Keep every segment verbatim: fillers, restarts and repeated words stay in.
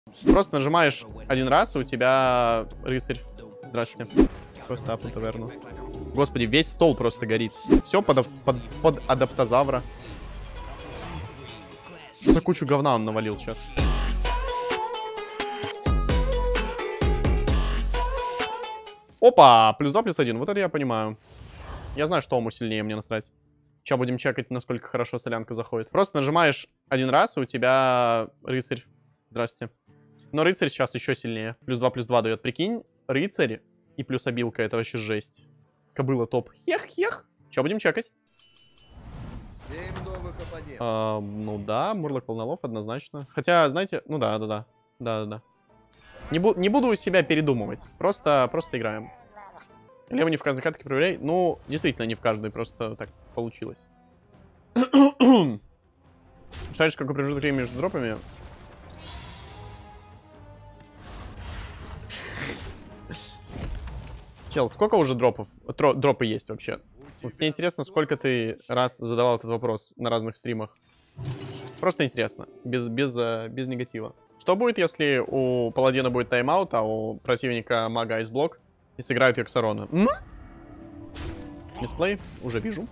Просто нажимаешь один раз, и у тебя рыцарь. Здрасте. Просто апну таверну. Господи, весь стол просто горит. Все под, под, под адаптозавра. Что за кучу говна он навалил сейчас? Опа, плюс два, плюс один. Вот это я понимаю. Я знаю, что ему сильнее, мне насрать. Сейчас будем чекать, насколько хорошо солянка заходит. Просто нажимаешь один раз, и у тебя рыцарь. Здрасте. Но рыцарь сейчас еще сильнее. Плюс два, плюс два дает. Прикинь, рыцарь и плюс обилка. Это вообще жесть. Кобыла топ. Ех-ех. Сейчас будем чекать. А, ну да, Мурлок Волнолов однозначно. Хотя, знаете, ну да, да, да. Да, да, да. Не, бу не буду себя передумывать. Просто, просто играем. Лево не в каждой катке проверяй. Ну, действительно, не в каждой. Просто так получилось. Шаришь, какой промежуток времени между дропами? Чел, сколько уже дропов? Тро дропы есть вообще? Вот мне интересно, сколько ты раз задавал этот вопрос на разных стримах. Просто интересно. Без, без, без негатива. Что будет, если у паладина будет тайм-аут, а у противника мага айсблок и сыграют Йоксарона? М? Дисплей? Уже вижу.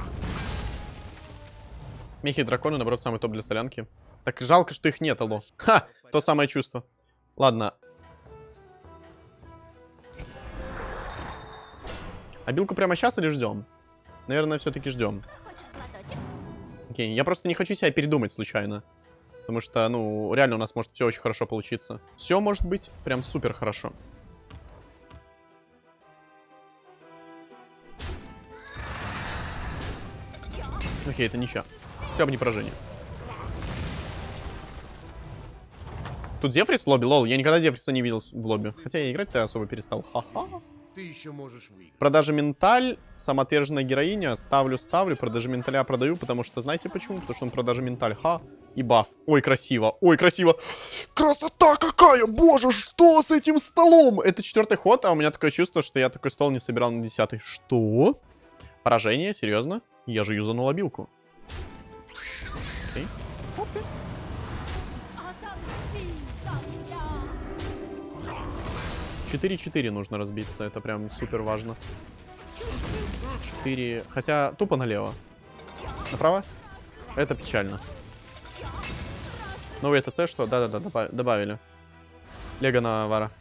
Мехи и драконы, наоборот, самый топ для солянки. Так жалко, что их нет, алло. Ха! То самое чувство. Ладно. Обилку прямо сейчас или ждем? Наверное, все-таки ждем. Окей, я просто не хочу себя передумать случайно. Потому что, ну, реально у нас может все очень хорошо получиться. Все может быть прям супер хорошо. Окей, это ничья. Хотя бы не поражение. Тут Зефрис в лобби? Лол, я никогда Зефриса не видел в лобби. Хотя я играть-то особо перестал. Ха-ха. Ты еще можешь выиграть. Продажа менталь, самоотверженная героиня. Ставлю, ставлю. Продажа менталя продаю, потому что, знаете почему? Потому что он продажа менталь. Ха. И баф. Ой, красиво. Ой, красиво. Красота какая! Боже, что с этим столом? Это четвертый ход, а у меня такое чувство, что я такой стол не собирал на десятый. Что? Поражение? Серьезно? Я же юзанул обилку. Окей. Окей. четыре-четыре нужно разбиться. Это прям супер важно. четыре. Хотя тупо налево. Направо? Это печально. Новый ТЦ что? Да-да-да, добавили. Лего на вара.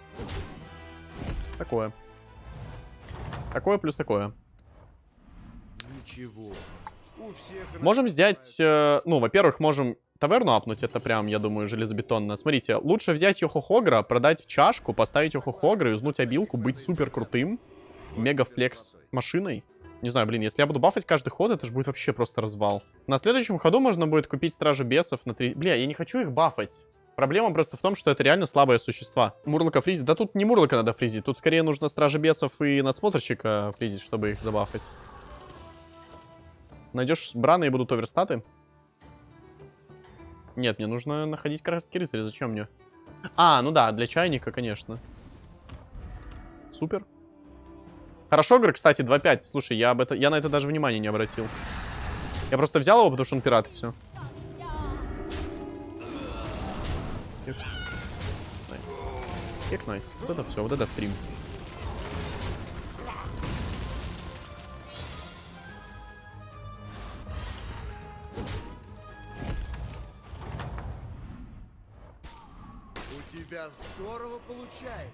Такое. Такое плюс такое. Ничего. У всех Можем взять... Э, ну, во-первых, можем таверну апнуть. Это прям, я думаю, железобетонно. Смотрите, лучше взять Йохохогра, продать в чашку, поставить Йохохогра и узнуть обилку, быть супер крутым. Мега флекс машиной. Не знаю, блин, если я буду бафать каждый ход, это же будет вообще просто развал. На следующем ходу можно будет купить Стражи Бесов на три... Бля, я не хочу их бафать. Проблема просто в том, что это реально слабые существа. Мурлока фризить? Да тут не Мурлока надо фризить. Тут скорее нужно Стражи Бесов и надсмотрщика фризить, чтобы их забафать. Найдешь браны и будут оверстаты? Нет, мне нужно находить краски рыцаря. Зачем мне? А, ну да, для чайника, конечно. Супер. Хорошо, Гр, кстати, два пять. Слушай, я, об это, я на это даже внимания не обратил. Я просто взял его, потому что он пират, и все. Кек найс. Вот это все, вот это стрим. У тебя здорово получается.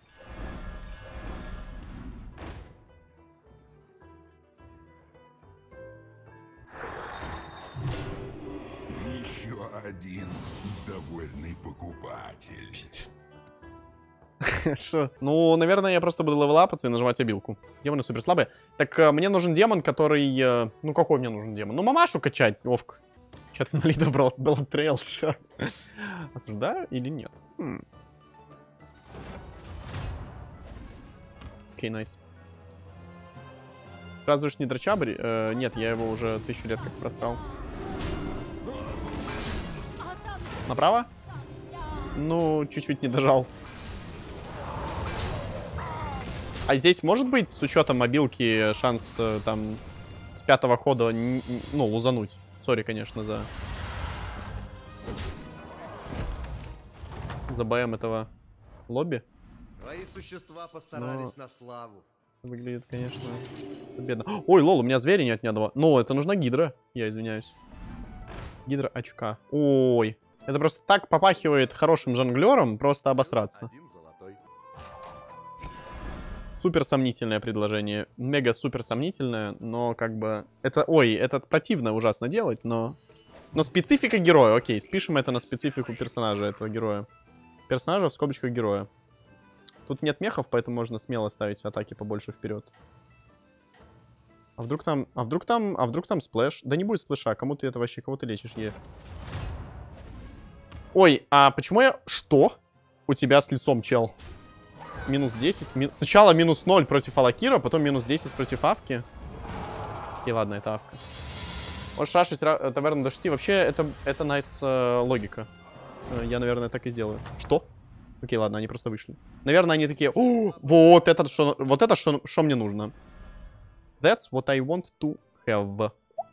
Еще один довольный покупатель. Пиздец. Что? Ну, наверное, я просто буду левелапаться и нажимать обилку. Демоны супер слабые. Так, мне нужен демон, который... Ну, какой мне нужен демон? Ну, мамашу качать, Овк. Чат инвалидов брал трейл, что? Осуждаю или нет? Хм. Окей, найс. Разве уж не драчабрь? Э, нет, я его уже тысячу лет как просрал. Направо? Ну, чуть-чуть не дожал. А здесь может быть, с учетом мобилки, шанс э, там с пятого хода, ну, лузануть? Сори, конечно, за... за БМ этого лобби. Твои существа постарались Но- на славу. Выглядит, конечно, бедно. Ой, лол, у меня зверя нет ни одного. Ну, это нужна гидра, я извиняюсь. Гидра очка. Ой, это просто так попахивает хорошим жонглером, просто обосраться. Один золотой. Супер сомнительное предложение. Мега супер сомнительное, но как бы... Это, ой, это противно ужасно делать, но... Но специфика героя, окей, спишем это на специфику персонажа этого героя. Персонажа в скобочках героя. Тут нет мехов, поэтому можно смело ставить атаки побольше вперед. А вдруг там... А вдруг там... А вдруг там сплэш? Да не будет сплэша, кому ты это вообще... Кого ты лечишь, е? Ой, а почему я... Что? У тебя с лицом, чел. Минус десять. Ми... Сначала минус ноль против Алакира, потом минус десять против Авки. Окей, ладно, это Авка. Можешь рашить таверну до шести. Вообще, это, это найс э, логика. Э, я, наверное, так и сделаю. Что? Окей, ладно, они просто вышли. Наверное, они такие... О, вот это, что, вот это, что, что мне нужно. That's what I want to have.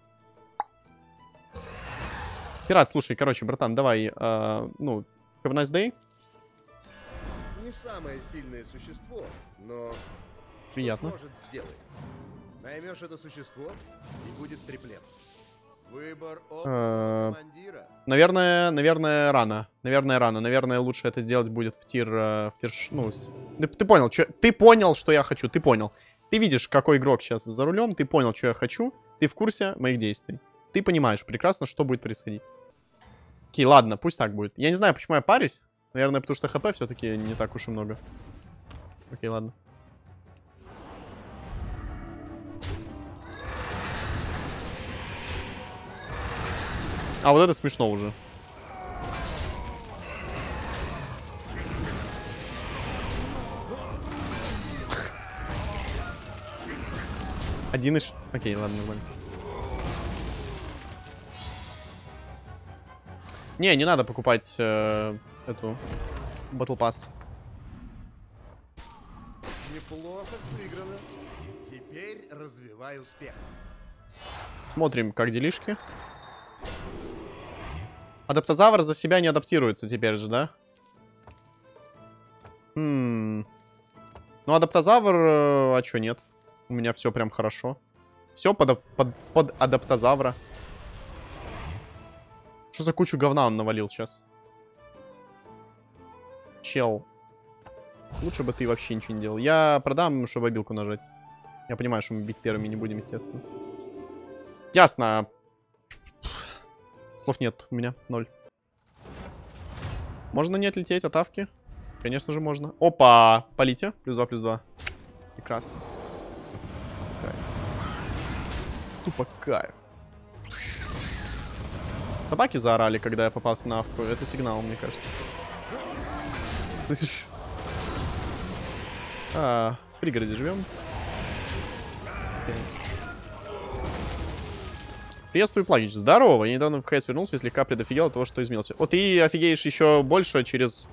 Пират, слушай, короче, братан, давай, э, ну, have a nice day. Не самое сильное существо, но Приятно. что сможет сделать. Наймешь это существо, и будет триплет. Выбор Э, опытного командира. Наверное, наверное, рано. Наверное, рано. Наверное, лучше это сделать будет в тир... э, В тир ш- ну, с- ты, ты понял, чё- ты понял, что я хочу, ты понял. Ты видишь, какой игрок сейчас за рулем, ты понял, что я хочу, ты в курсе моих действий. Ты понимаешь прекрасно, что будет происходить. Окей, ладно, пусть так будет. Я не знаю, почему я парюсь. Наверное, потому что хп все-таки не так уж и много. Окей, ладно. А вот это смешно уже. Один иш... Окей, ладно, нормально. Не, не надо покупать э, эту Battle Pass. Неплохо сыграно. Теперь развивай успех. Смотрим, как делишки. Адаптозавр за себя не адаптируется теперь же, да? Хм. Ну, адаптозавр... э, А чё нет? У меня все прям хорошо. Все под, под, под адаптозавра. Что за кучу говна он навалил сейчас? Чел. Лучше бы ты вообще ничего не делал. Я продам, чтобы обилку нажать. Я понимаю, что мы бить первыми не будем, естественно. Ясно. Слов нет у меня. Ноль. Можно не отлететь от Авки? Конечно же можно. Опа! Полите. Плюс два, плюс два. Прекрасно. Кайф. Тупо кайф. Собаки заорали, когда я попался на Авку. Это сигнал, мне кажется. А, в пригороде живем. Приветствую, Плагич. Здорово. Я недавно в ХС вернулся и слегка предофигел от того, что изменился. О, ты офигеешь еще больше через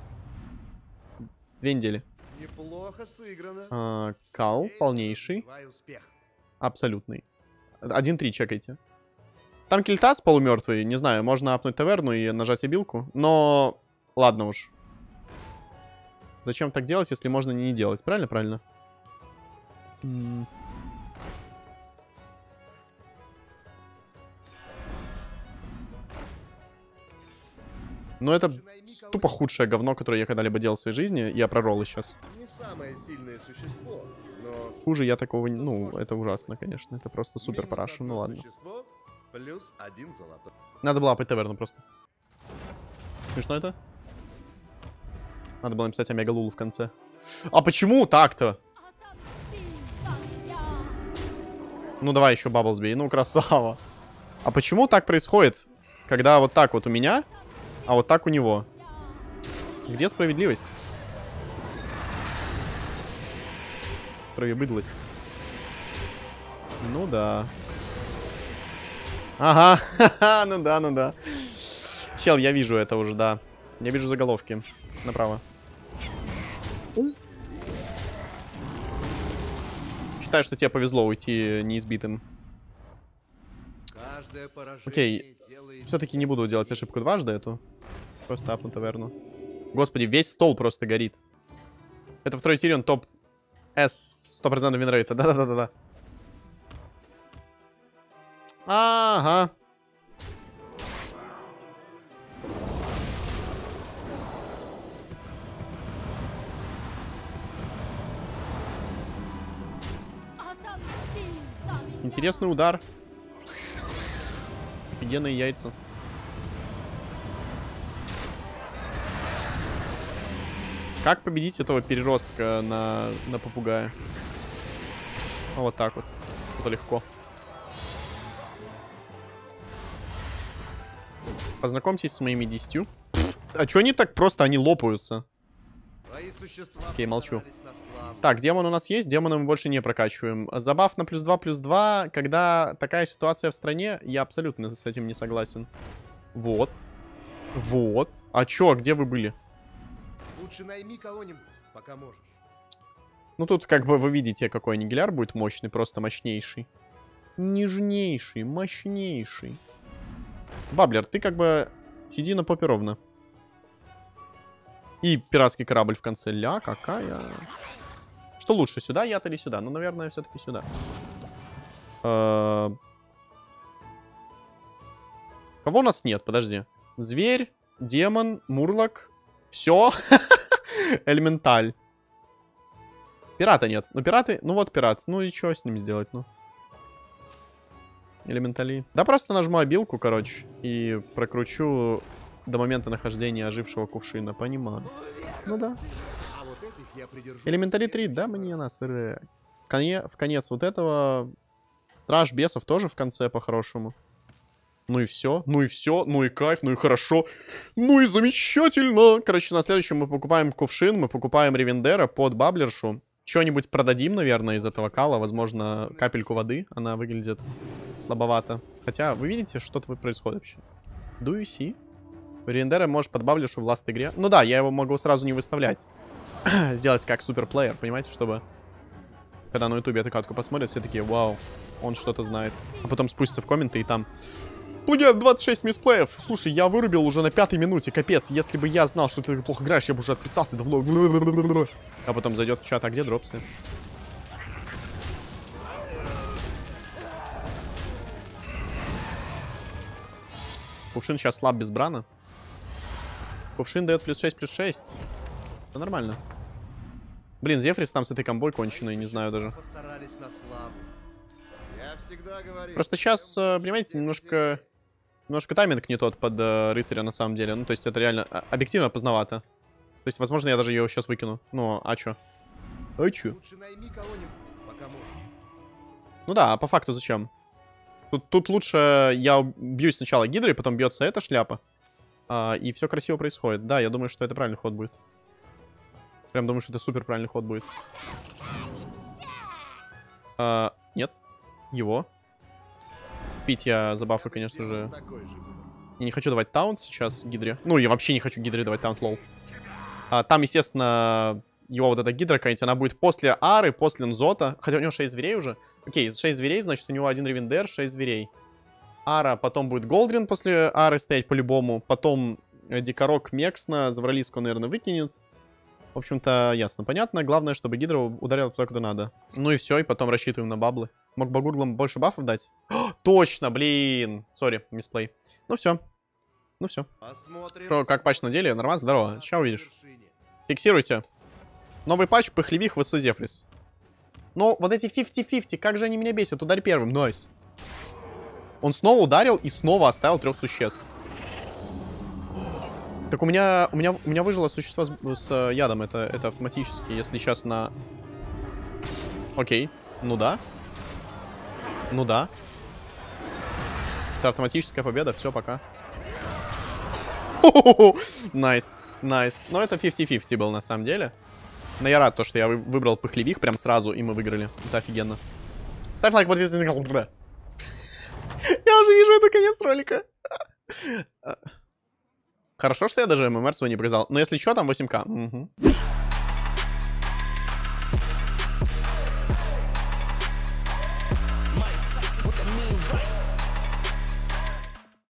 две недели. Неплохо сыграно. А, кал полнейший. Развивай успех. Абсолютный. один три чекайте. Там кильтас полумертвый. Не знаю, можно апнуть таверну и нажать обилку. Но ладно уж. Зачем так делать, если можно не делать? Правильно? Правильно. М. Ну, это тупо худшее говно, которое я когда-либо делал в своей жизни. Я проролл сейчас. Не самое сильное существо, но Хуже я такого... не- Ну, это ужасно, конечно. Это просто супер минус параша. Ну одно ладно. существо, плюс один золотой. Надо было апать таверну просто. Смешно это? Надо было написать Омега Лулу в конце. А почему так-то? Ну давай еще бабл сбей. Ну красава. А почему так происходит? Когда вот так вот у меня, а вот так у него. Где справедливость? Справедливость. Ну да. Ага, ха-ха, ну да, ну да. Чел, я вижу это уже, да. Я вижу заголовки. Направо. Считаю, что тебе повезло уйти неизбитым. Каждое поражение Окей. делает Все-таки не буду делать ошибку дважды эту. Просто апну таверну. Господи, весь стол просто горит. Это второй Тирион топ С, сто процентов винрейта. Да-да-да-да. Ага. Интересный удар. Офигенные яйца. Как победить этого переростка на, на попугая? Вот так вот. Это легко. Познакомьтесь с моими десятью. А чё они так просто? Они лопаются. Окей, молчу. Так, демон у нас есть, демона мы больше не прокачиваем. Забаф на плюс два, плюс два, когда такая ситуация в стране, я абсолютно с этим не согласен. Вот. Вот. А чё, где вы были? Лучше найми кого-нибудь, пока можешь. Ну тут как бы вы видите, какой аннигиляр будет мощный, просто мощнейший. Нежнейший, мощнейший. Баблер, ты как бы сиди на попе ровно. И пиратский корабль в конце. Ля, какая... Что лучше, сюда яд или сюда? Ну, наверное, все-таки сюда. Кого у нас нет? Подожди. Зверь, демон, мурлок. Все. Элементаль. Пирата нет. Ну, пираты... Ну, вот пират. Ну, и что с ним сделать, ну? Элементали. Да просто нажму обилку, короче, и прокручу до момента нахождения ожившего кувшина. Понимаю. Ну да. Элементали три, да, мне насрать. Коне... В конец вот этого... Страж бесов тоже в конце по-хорошему. Ну и все, ну и все, ну и кайф, ну и хорошо, ну и замечательно. Короче, на следующем мы покупаем кувшин, мы покупаем ревендера под баблершу. Что-нибудь продадим, наверное, из этого кала. Возможно, капельку воды. Она выглядит слабовато. Хотя, вы видите, что-то происходит вообще. Do you see? Ревендера можешь под баблершу в ласт игре. Ну да, я его могу сразу не выставлять. Сделать как суперплеер, понимаете, чтобы... Когда на ютубе эту катку посмотрят, все такие, вау, он что-то знает. А потом спустятся в комменты и там... Плагиат двадцать шесть мисплеев. Слушай, я вырубил уже на пятой минуте, капец. Если бы я знал, что ты плохо играешь, я бы уже отписался давно. А потом зайдет в чат, а где дропсы? Кувшин сейчас слаб без брана. Кувшин дает плюс шесть, плюс шесть. Это нормально. Блин, Зефрис там с этой комбой конченой, не знаю даже. Просто сейчас, понимаете, немножко... Немножко тайминг не тот под э, рыцаря на самом деле. Ну, то есть это реально объективно поздновато. То есть, возможно, я даже ее сейчас выкину. Ну, а чё? А чё? Ну да, а по факту зачем? Тут, тут лучше я бьюсь сначала гидрой, потом бьется эта шляпа. А, и все красиво происходит. Да, я думаю, что это правильный ход будет. Прям думаю, что это супер правильный ход будет. А, нет. Его. Пить я забафы, конечно же. Я не хочу давать таунт сейчас гидре. Ну, я вообще не хочу гидре давать таунт, лол. А, там, естественно, его вот эта гидра какая-нибудь, она будет после ары, после нзота. Хотя у него шесть зверей уже. Окей, шесть зверей, значит, у него один ревендер, шесть зверей. Ара, потом будет Голдрин после ары стоять по-любому. Потом Дикорок Мексна, Завралиску, наверное, выкинет. В общем-то, ясно, понятно. Главное, чтобы гидра ударила туда, куда надо. Ну и все, и потом рассчитываем на баблы. Мог бы Гурглам больше бафов дать? О, точно, блин. Сори, мисплей. Ну все. Ну все. Что, как патч на деле? Нормально? Здорово. Сейчас увидишь. Фиксируйте. Новый патч, пыхлевих, ВС Зефрис. Но вот эти пятьдесят пятьдесят, как же они меня бесят. Ударь первым, найс. Он снова ударил и снова оставил трех существ. Так у меня, у меня, у меня выжило существо с, с ядом. Это, это автоматически. Если сейчас на... Окей. Ну да. Ну да. Это автоматическая победа. Все, пока. Найс. Найс. Но это пятьдесят пятьдесят был на самом деле. Но я рад, то, что я выбрал пыхлевих прям сразу, и мы выиграли. Это офигенно. Ставь лайк, подписывайся на канал. Я уже вижу, это конец ролика. Хорошо, что я даже эм эм эр свой не показал. Но если что, там восемь ка. Угу.